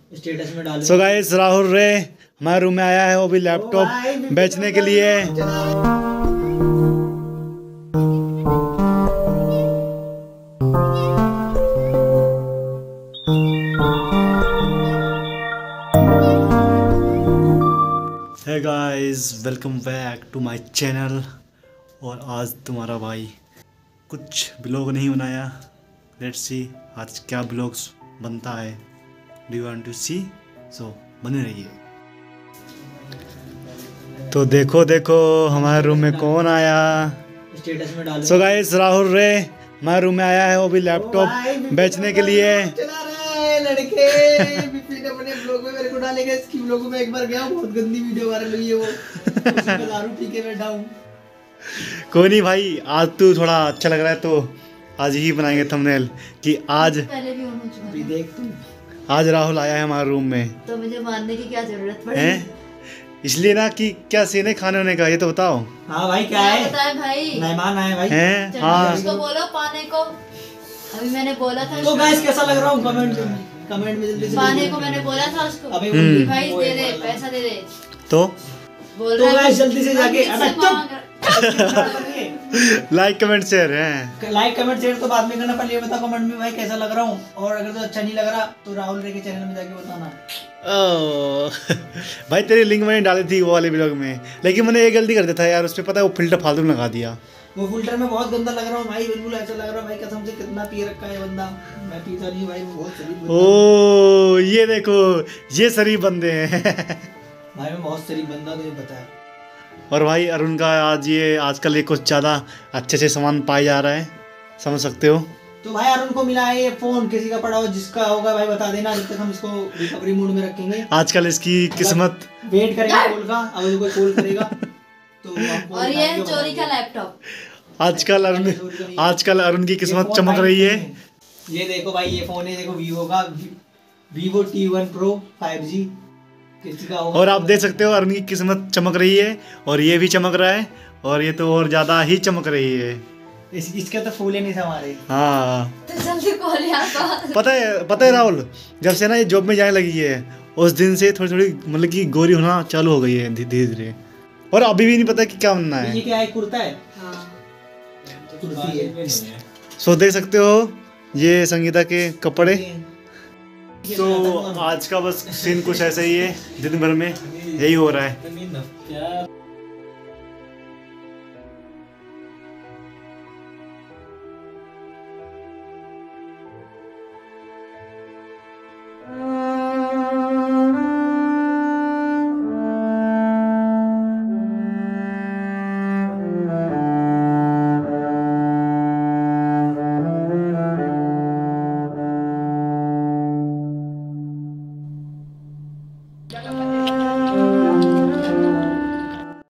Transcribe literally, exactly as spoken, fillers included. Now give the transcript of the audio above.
Status में डालो। So guys Rahul रे हमारे रूम में आया है, वो भी लैपटॉप बेचने के लिए। Hey guys welcome back to my channel. और आज तुम्हारा भाई कुछ ब्लॉग नहीं बनाया। लेट्स सी आज क्या ब्लॉग्स बनता है। Do you want to see? So बने रहिए। तो देखो देखो हमारे रूम में कौन आया। स्टेटस में डालो। सो गाइस राहुल रे हमारे रूम में आया है, वो भी लैपटॉप बेचने के लिए। चला रहा है लड़के। विपिन अपने ब्लॉग में मेरे को डालेगा। इसकी ब्लॉग में एक बार गया, बहुत गंदी वीडियो वायरल हुई है वो। उसमें दारू पी के बैठा हूं। कोई नहीं भाई, आज तू थोड़ा अच्छा लग रहा है तो आज ही बनाएंगे थंबनेल कि आज पहले भी ऑन हो चुका अभी है। देख तू। आज राहुल आया है हमारे रूम में। तो मुझे मानने की क्या जरूरत पड़ी? हैं इसलिए ना कि क्या सीन है खाने होने का, ये तो बताओ। हाँ भाई क्या क्या है? बताए भाई? मेहमान आए भाई। हैं चलो हाँ उसको बोलो पाने को। अभी मैंने बोला था तो उसको। गाइस कैसा लग रहा हूँ कमेंट कमेंट में जल्दी से पाने को मैंने बोला था उसको। अभी हम्म। कि भाई दे दे पैसा दे दे। तो बोल तो रहा है गाइस जल्दी से जाके मुझसे अबे मांग चुप। लाइक कमेंट शेयर हैं। लाइक कमेंट शेयर तो बाद में करना, पहले ये बता कमेंट में भाई कैसा लग रहा हूँ। और अगर तो अच्छा नहीं लग रहा तो राहुल रे के चैनल में जाके बताना। ओह भाई तेरी लिंक मैंने डाली थी वो वाले ब्लॉग में, लेकिन मैंने एक गलती कर दिया था यार, उस पे पता है वो फिल्टर फालतू में लगा दिया। वो फिल्टर में बहुत गंदा लग रहा हूँ भाई, बिल्कुल ऐसा लग रहा है भाई कसम से कितना पी रखा है बंदा। मैं पीता नहीं भाई, वो बहुत शरीफ बंदा है। ओ ये देखो ये शरीफ बंदे हैं। भाई मैं बहुत शरीफ बंदा, तुझे पता है। और भाई अरुण का आज ये आजकल ये कुछ ज़्यादा अच्छे से सामान पाया जा रहा है, समझ सकते हो। तो भाई अरुण को मिला है ये फोन, किसी का पड़ा हो जिसका होगा भाई बता देना, जब तक हम इसको रिकवरी मूड में रखेंगे। आजकल इसकी किस्मत वेट करेगा कॉल का, अगर कोई कॉल करेगा तो हम और ये है चोरी का लैपटॉप। आजकल अरुण आजकल अरुण की किस्मत चमक रही है। ये देखो भाई ये फोन है, देखो वीवो का Vivo T one pro five G. किसी का होगा और आप देख सकते हो अरुण की किस्मत चमक रही है, और ये भी चमक रहा है, और ये तो और ज़्यादा ही चमक रही है। इस, इसके तो फूल ही नहीं थे हमारे। हाँ तो जल्दी कॉल यहाँ पर। पता है पता है राहुल, जब से ना ये जॉब में जाने लगी है उस दिन से थोड़ी थोड़ी मतलब कि गोरी होना चालू हो गई है धीरे धीरे, और अभी भी नहीं पता कि क्या बनना ये है। क्या है? कुर्ता है? हाँ। कुर्ती है। सो देख सकते हो ये संगीता के कपड़े। ये तो ज्यादा आज का बस सीन कुछ ऐसा ही है, दिन भर में यही हो रहा है।